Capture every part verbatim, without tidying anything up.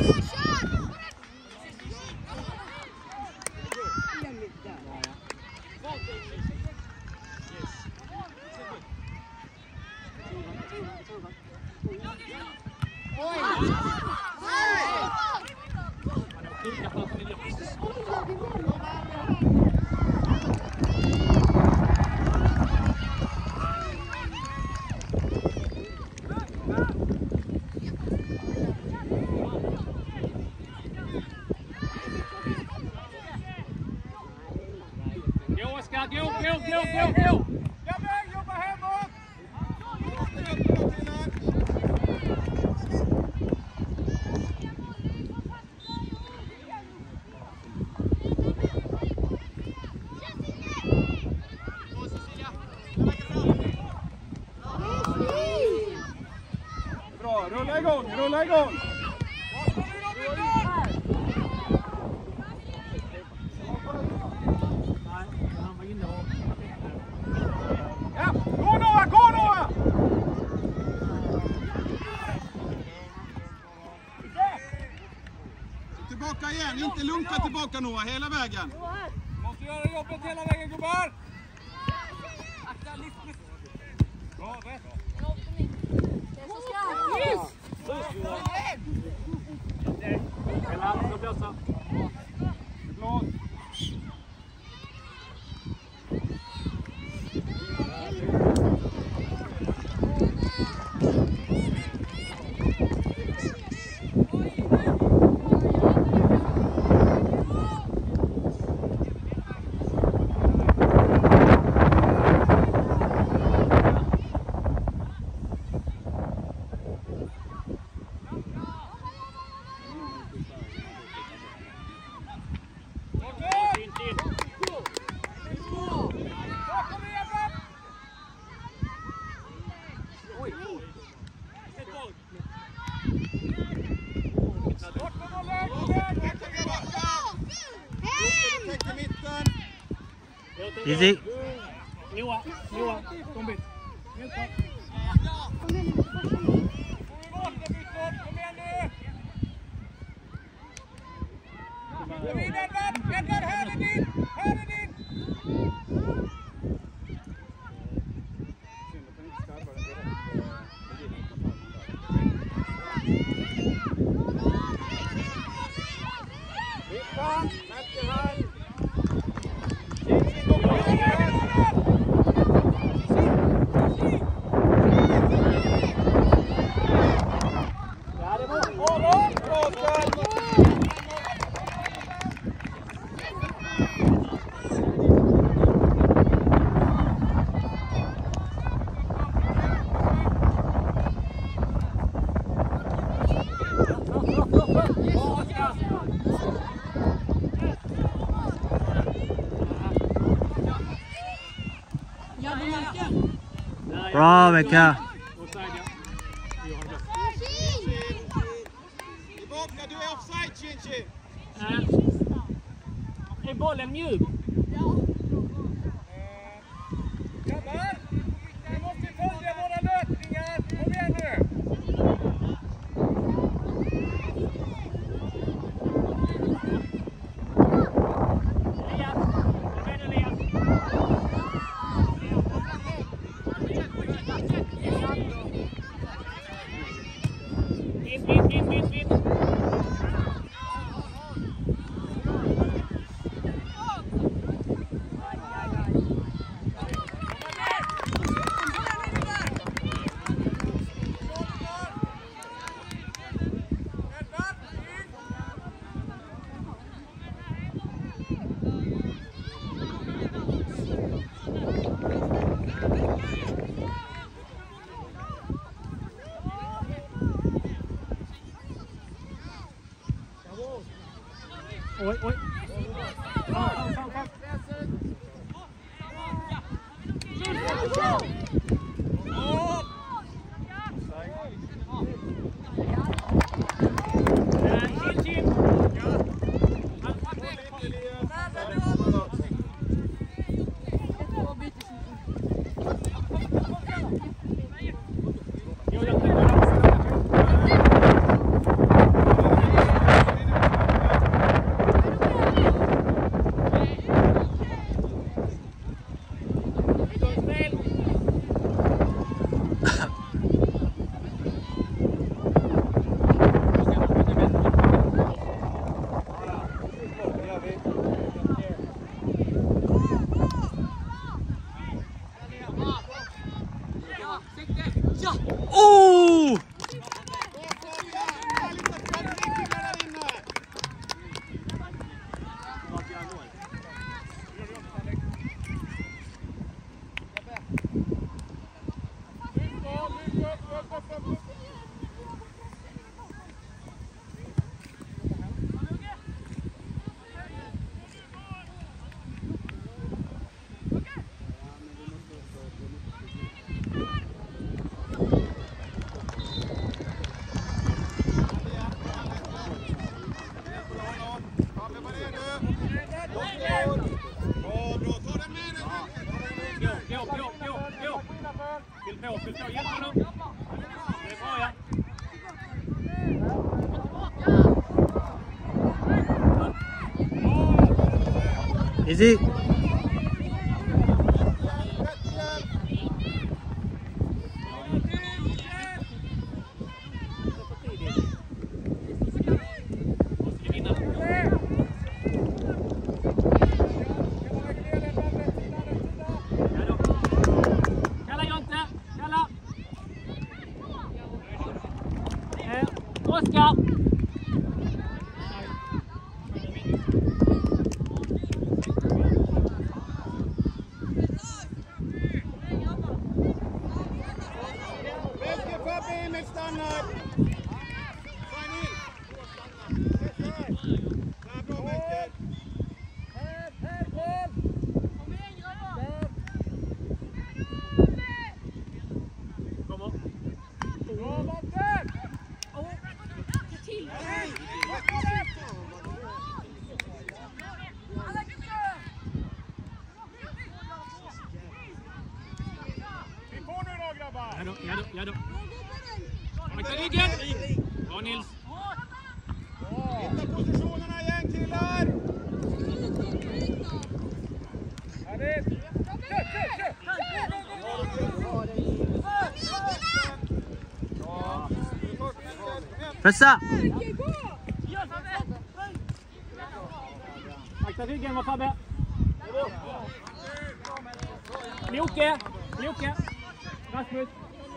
Go, go, go, go, go! Jobba hemåt! Bra, rulla igång, rulla igång! Tillbaka igen, inte lunka tillbaka Noah, hela vägen. Måste göra jobbet hela vägen, gubbar. Akta, lyft, lyft. Bra, rätt. Det är så skarpt. Yes! Hela, så blåsa. Blås. Easy. Noah, Noah, kom bit. Kom igen nu! Kom in Edvard! Edvard, här är din! Här är din! Vittan, märker här! Bra Becka. Tillbaka, du är offside, Chinchi. Är bollen mjuk? Grabbar, vi måste följa våra löpningar. Kom igen nu. Oj, oj. Kom, kom, kom. Easy. Ja då. Akta ryggen. Bra Nils. Hitta positionerna igen killar. Pressa. Akta ryggen var Fabbe. Mjoke. Mjoke. Rasmus.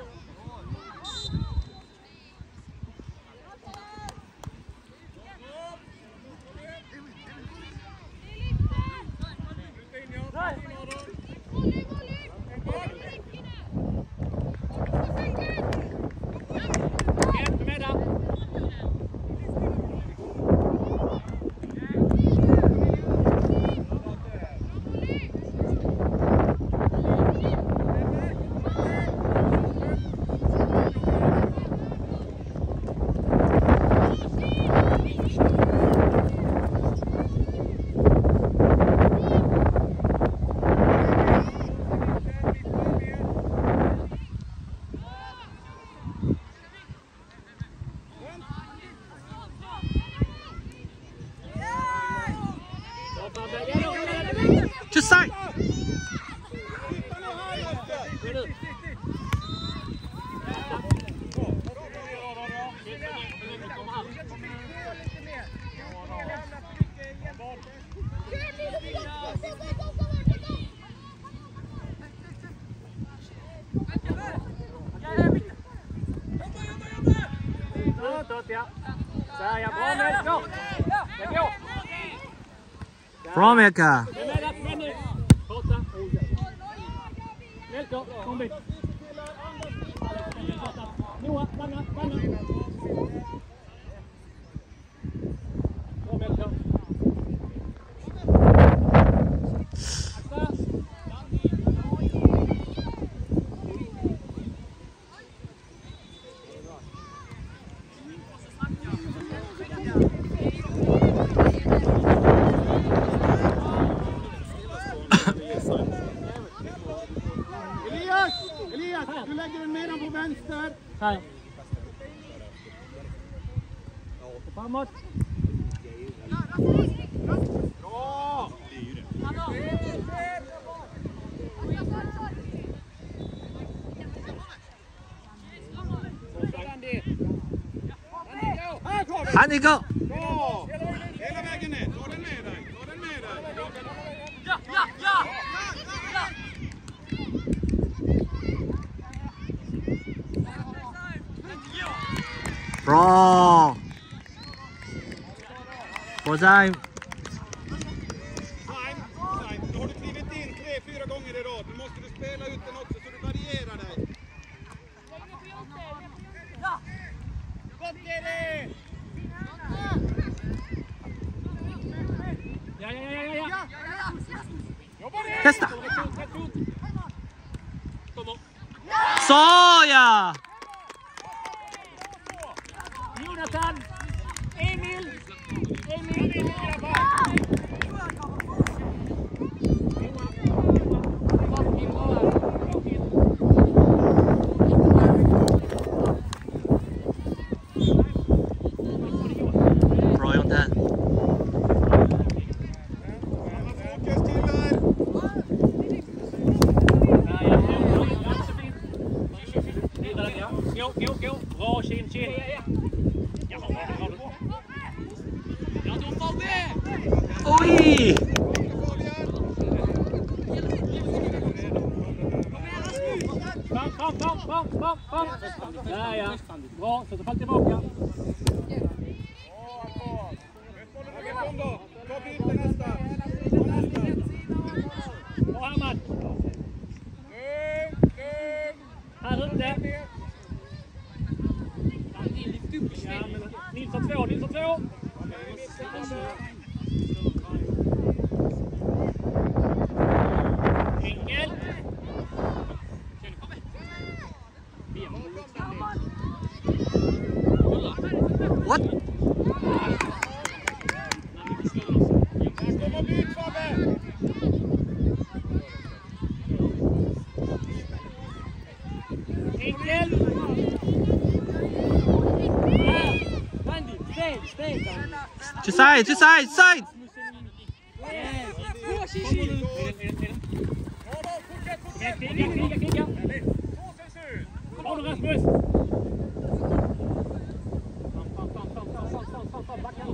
Just side. Bra Meka. Elias! Elias! Du lägger den medan på vänster. Här. Framåt. Bra! Andy, go. Bra! Hela vägen ner. Ta den med dig. Ta den med dig. Ja, ja, ja! Bra. På time. Time. Time. Då har du klivit in tre, fyra gånger i rad. Nu måste du spela ut den också så du varierar dig. Ja, ja, ja, ja, ja. Testa. Kom on. Så ja. Jonathan. Emil. Emil. Bra Jonathan. Fokus Bra, Kin, Kin. Ja, har du. Ja, de var med. Oj! Fram, fram, fram, fram, fram, fram. Där ja. Bra, så fall tillbaka. Kom då! Ta byte nästa! Ta nästa! Bra, Ahmad. Här ute. Ja, men Nils har två, Nils har två. Engel. What? Kom och byt, Fabbe! Engel. Andy, stay, stay. To side, to side, side! Kriga, kriga, kriga. Har du Rasmus? Fram, fram, fram, fram, fram, fram, fram, fram, backa.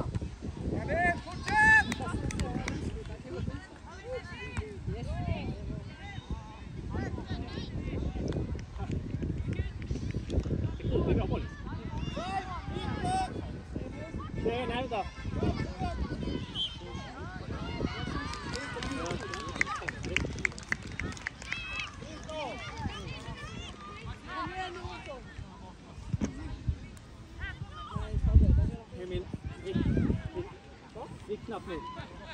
Det är nära då. Emil, gick knappt nu.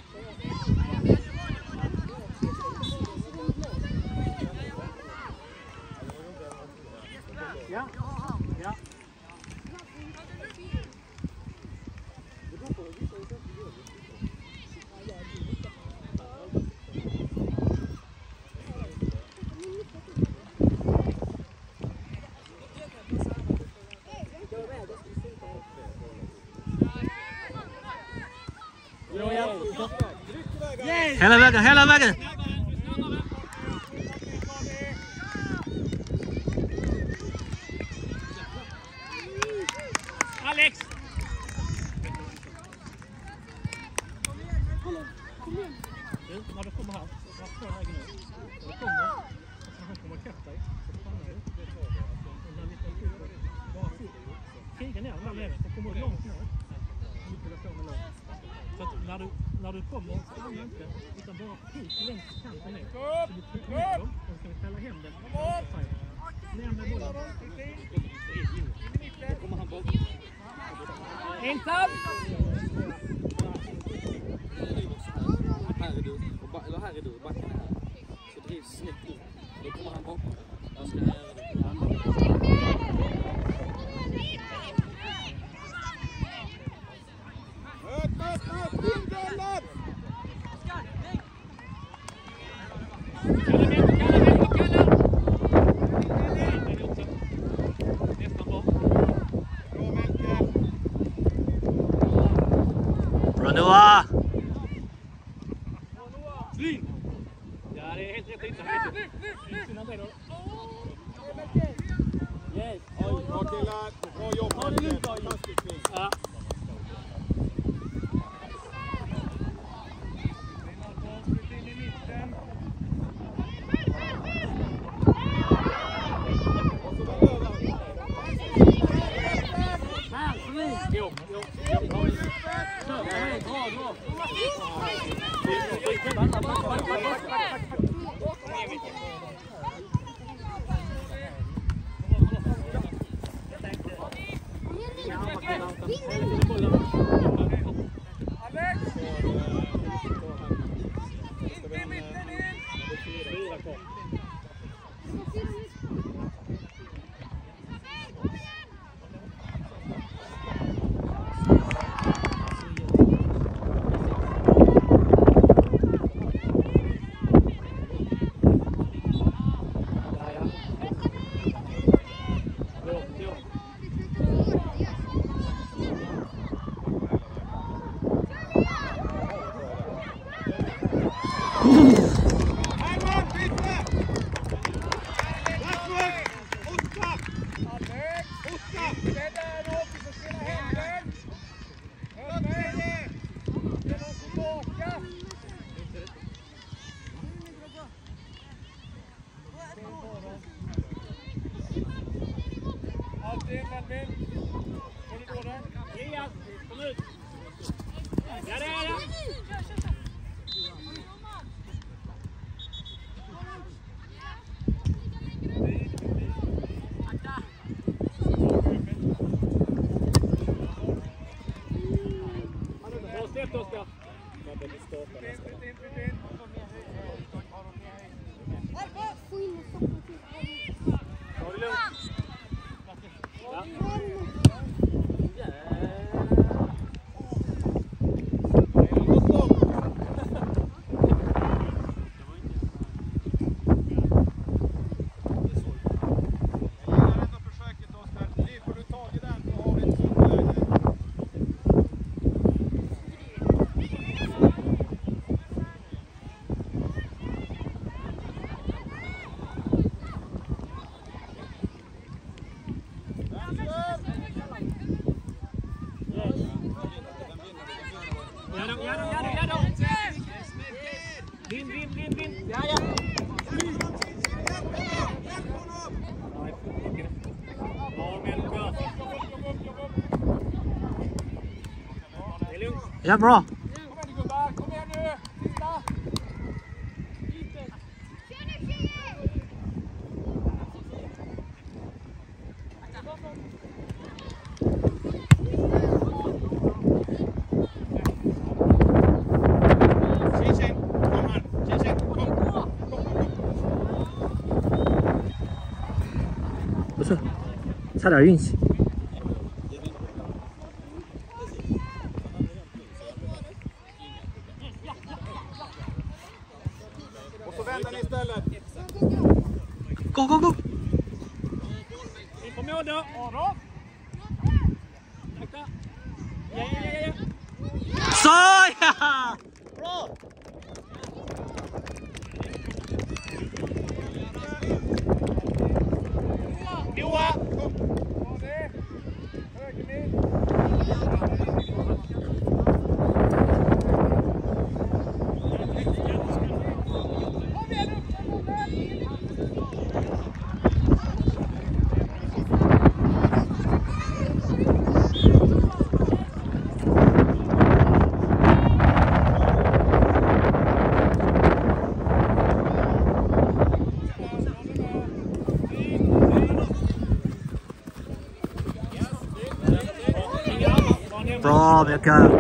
Ja, ja. Hela vägen, hela vägen! Alex! När du kommer här, jag får vägen nu. När du kommer, och sen han kommer att kapta dig, så stannar du. Och när vi tar ut, bara kriga ner den där så kommer du långt ner. Så att när du, när du kommer så stannar du inte, utan bara pik längs kanten ner. Så du trycker ner dem, och så kan vi ställa hem den. Ner med bollen. Då kommer han bort. Ensam! Här är du, eller här är du, backen här. Så drivs snett ut. Då kommer han bakom. Jag ska göra det. Möt, möt, möt! Bindgållet! Kalla med, kalla med, kalla! Nästan bra. Bra, Melker! Bra Noah! Slin! Ja, det är helt rätt inte. Lyft, lyft, lyft! Yes. Oj, bra killar! Bra jobb, Melker! Fantastiskt fint! Ja. Jo, jo, jo. Bra, bra. Ja, bra.不错，差点运气。 Go, go, go! In på mål då! Aron! Sakta! Ja, ja, ja, ja! Så ja! Bra! Noah! Bra, Becka!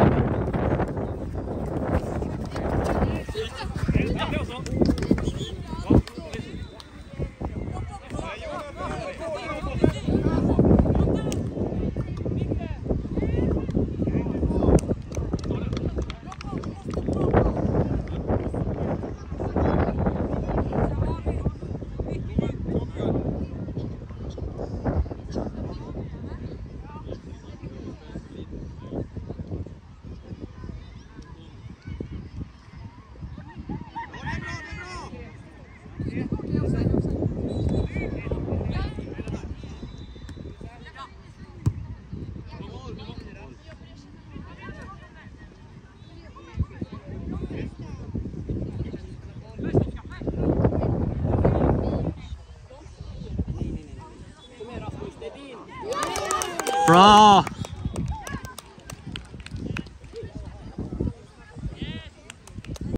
Bra!